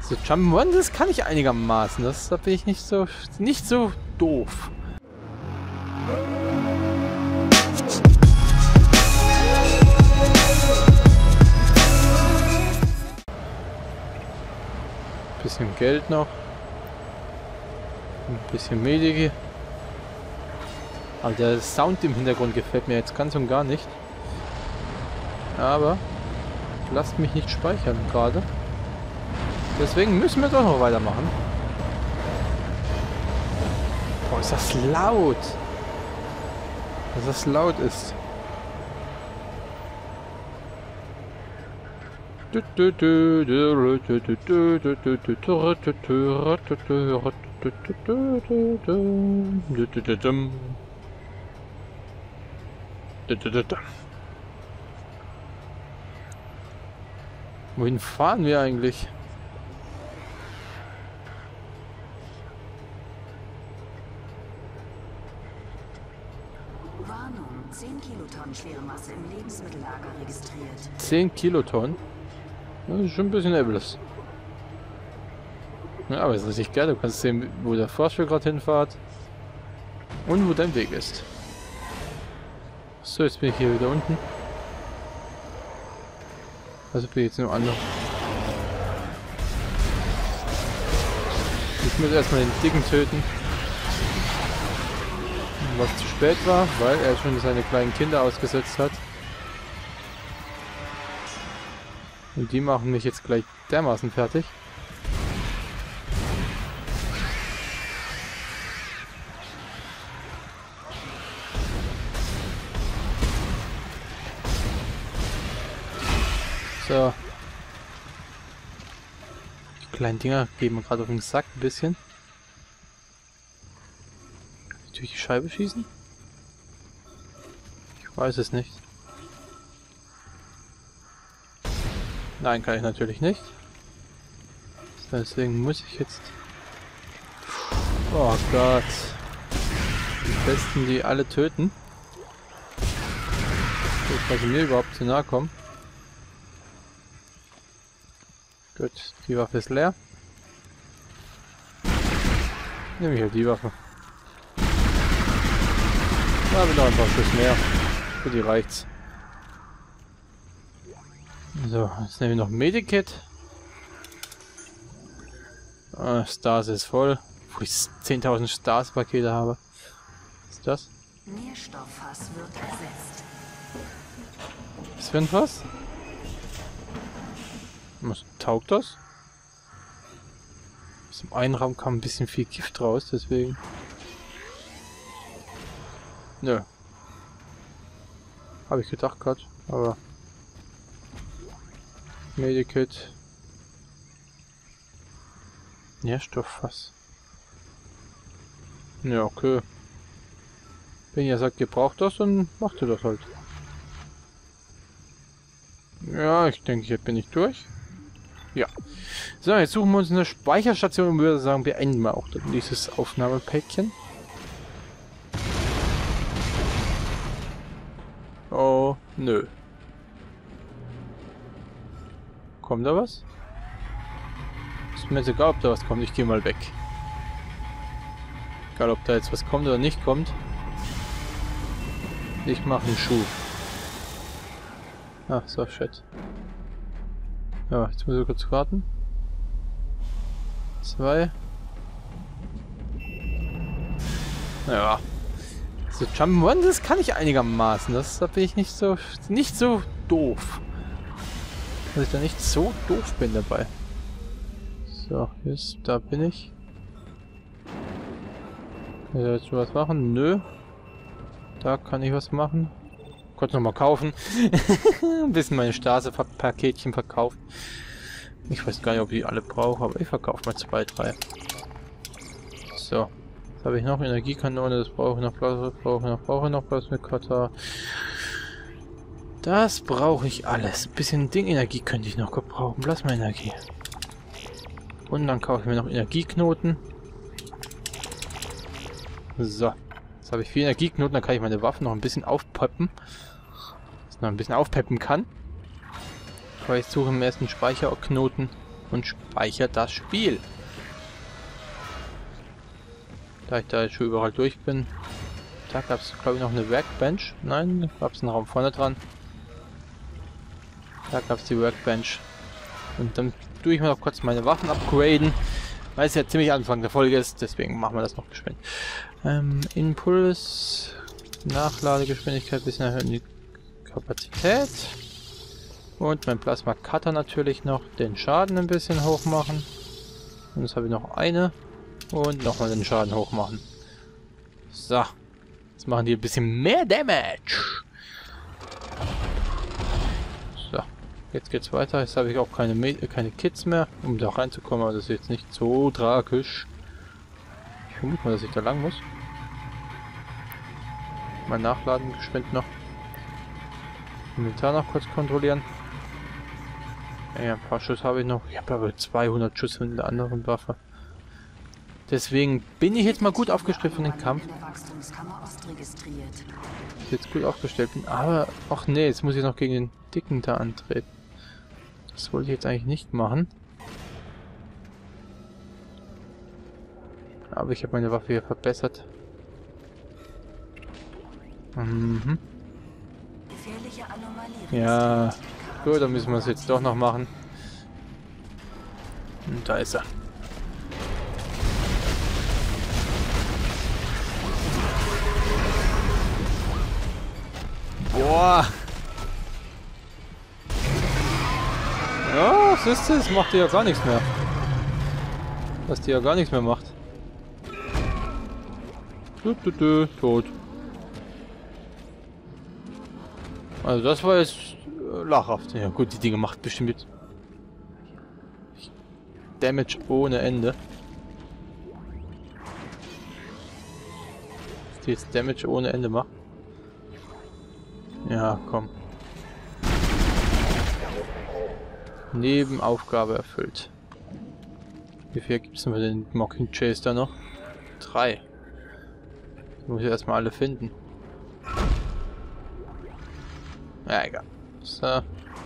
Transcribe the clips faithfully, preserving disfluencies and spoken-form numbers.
So Jump'n'Run, das kann ich einigermaßen. Das, da bin ich nicht so nicht so doof. Bisschen Geld noch. Ein bisschen Mediki. Aber der Sound im Hintergrund gefällt mir jetzt ganz und gar nicht. Aber lasst mich nicht speichern gerade. Deswegen müssen wir doch noch weitermachen. Boah, ist das laut. Dass das laut ist. Wohin fahren wir eigentlich? Warnung, zehn Kilotonnen schwere Masse im Lebensmittellager registriert. zehn Kilotonnen? Das ist schon ein bisschen übles. Ja, aber ist richtig geil. Du kannst sehen, wo der Fahrstuhl gerade hinfährt. Und wo dein Weg ist. So, jetzt bin ich hier wieder unten. Also bin ich jetzt nur anders. Ich muss erstmal den Dicken töten. Was zu spät war, weil er schon seine kleinen Kinder ausgesetzt hat. Und die machen mich jetzt gleich dermaßen fertig. So. Die kleinen Dinger geben mir gerade auf den Sack ein bisschen. Kann ich durch die Scheibe schießen? Ich weiß es nicht. Nein, kann ich natürlich nicht. Deswegen muss ich jetzt... Oh Gott. Die Besten, die alle töten. Dass sie mir überhaupt zu nahe kommen. Gut, die Waffe ist leer. Nehme ich halt die Waffe. Da habe ich noch ein paar Schuss mehr. Für die reicht's. So, jetzt nehmen wir noch Medikit. Ah, Stase ist voll. Wo ich zehntausend Stase-Pakete habe. Was ist das? Nährstofffass wird ersetzt. Was für ein Fass? Was taugt das? Aus dem einen Raum kam ein bisschen viel Gift raus, deswegen. Nö. Habe ich gedacht gerade, aber. Medikit. Nährstofffass. Ja, okay. Wenn ihr sagt, ihr braucht das, dann macht ihr das halt. Ja, ich denke, jetzt bin ich durch. Ja. So, jetzt suchen wir uns eine Speicherstation und würde sagen, beenden wir auch dieses Aufnahmepäckchen. Oh, nö. Kommt da was? Ist mir jetzt egal, ob da was kommt. Ich gehe mal weg. Egal, ob da jetzt was kommt oder nicht kommt. Ich mache einen Schuh. Ach, so, shit. Ja, jetzt muss ich kurz warten. Zwei. Ja. So Jump'n'Run, das kann ich einigermaßen. Das, da bin ich nicht so nicht so doof. Dass ich da nicht so doof bin dabei. So, jetzt, da bin ich. Kann ich jetzt schon was machen? Nö. Da kann ich was machen. Kurz nochmal kaufen. Ein bisschen meine Stase-Paketchen verkaufen. Ich weiß gar nicht, ob ich die alle brauche, aber ich verkaufe mal zwei, drei. So. Jetzt habe ich noch Energiekanone, das brauche ich noch, brauche ich noch, brauche ich noch Plasmikutter. Das brauche ich alles. Ein bisschen Ding-Energie könnte ich noch gebrauchen. Plasma-Energie. Und dann kaufe ich mir noch Energieknoten. So. Jetzt habe ich vier Energieknoten, dann kann ich meine Waffen noch ein bisschen aufpeppen. Dass ich noch ein bisschen aufpeppen kann. Aber ich suche im ersten Speicherknoten. und speichere das Spiel. Da ich da jetzt schon überall durch bin. Da gab es, glaube ich, noch eine Workbench. Nein, da gab es einen Raum vorne dran. Da gab es die Workbench. Und dann tue ich mir noch kurz meine Waffen upgraden. Weil es ja ziemlich Anfang der Folge ist. Deswegen machen wir das noch geschwind. Ähm, Impuls. Nachladegeschwindigkeit, bisschen erhöhen die Kapazität. Und mein Plasma Cutter natürlich noch den Schaden ein bisschen hoch machen. Und jetzt habe ich noch eine. Und nochmal den Schaden hoch machen. So. Jetzt machen die ein bisschen mehr Damage. So. Jetzt geht's weiter. Jetzt habe ich auch keine, Me keine Kits mehr, um da reinzukommen. Aber das ist jetzt nicht so tragisch. Ich vermute mal, dass ich da lang muss. Mal nachladen, geschwind noch. Inventar noch kurz kontrollieren. Ja, ein paar Schuss habe ich noch. Ich habe aber zweihundert Schuss von der anderen Waffe. Deswegen bin ich jetzt mal gut aufgestellt für den Kampf. Ich jetzt gut aufgestellt bin. Aber, ach nee, jetzt muss ich noch gegen den Dicken da antreten. Das wollte ich jetzt eigentlich nicht machen. Aber ich habe meine Waffe hier verbessert. Mhm. Ja, gut, dann müssen wir es jetzt doch noch machen. Und da ist er. Boah! Ja, siehst du, es macht dir ja gar nichts mehr. Dass die ja gar nichts mehr macht. Du, du, du, tot. Also das war jetzt äh, lachhaft. Ja gut, die Dinge macht bestimmt jetzt Damage ohne Ende. Dass die jetzt Damage ohne Ende macht. Ja, komm. Nebenaufgabe erfüllt. Wie viel gibt es denn für den Mocking Chase da noch? Drei. Ich muss ich erstmal alle finden. Ja, egal. So.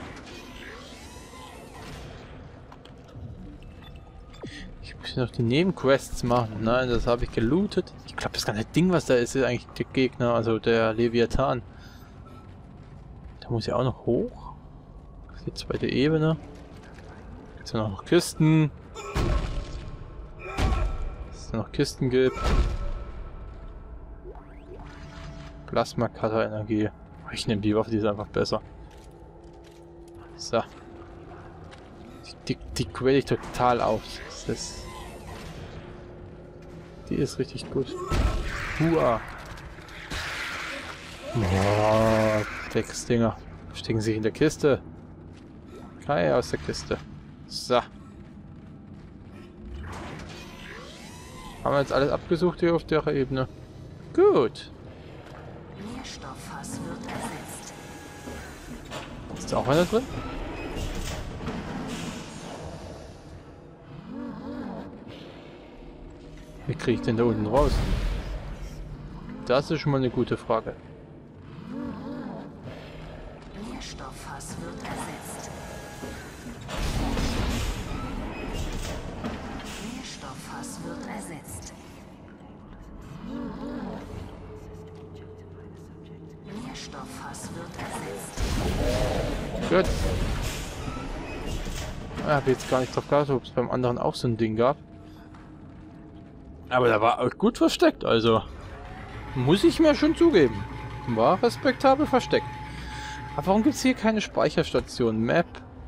Ich muss noch die Nebenquests machen. Nein, das habe ich gelootet. Ich glaube, das ganze Ding, was da ist, ist eigentlich der Gegner, also der Leviathan. Da muss ich auch noch hoch. Das ist die zweite Ebene. Gibt es ja noch Kisten. Dass es noch Kisten gibt. Plasma Cutter Energie. Ich nehme die Waffe, die ist einfach besser. So. Die, die, die quäle ich total auf. Das ist, die ist richtig gut. Hua. Boah, sechs Dinger. Stecken sich in der Kiste. Kai aus der Kiste. So. Haben wir jetzt alles abgesucht hier auf der Ebene? Gut. Nährstofffass wird ersetzt. Ist da auch einer drin? Wie kriege ich denn da unten raus? Das ist schon mal eine gute Frage. Nährstofffass wird ersetzt. Nährstofffass wird ersetzt. Nährstofffass wird ersetzt. Gut. Ich habe jetzt gar nicht drauf geachtet, ob es beim anderen auch so ein Ding gab. Aber da war auch gut versteckt, also muss ich mir schon zugeben. War respektabel versteckt. Aber warum gibt es hier keine Speicherstation? Map.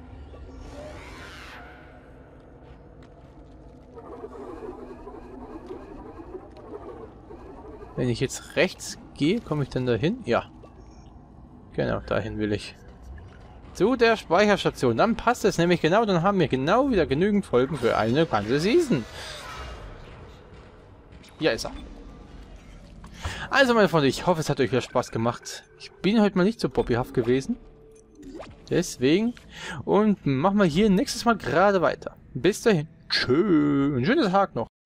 Wenn ich jetzt rechts gehe, komme ich dann dahin? Ja. Genau, dahin will ich. Zu der Speicherstation. Dann passt es nämlich genau. Dann haben wir genau wieder genügend Folgen für eine ganze Season. Ja, ist er. Also, meine Freunde, ich hoffe, es hat euch wieder Spaß gemacht. Ich bin heute mal nicht so bobbyhaft gewesen. Deswegen. Und machen wir hier nächstes Mal gerade weiter. Bis dahin. Tschö. Ein schönes Tag noch.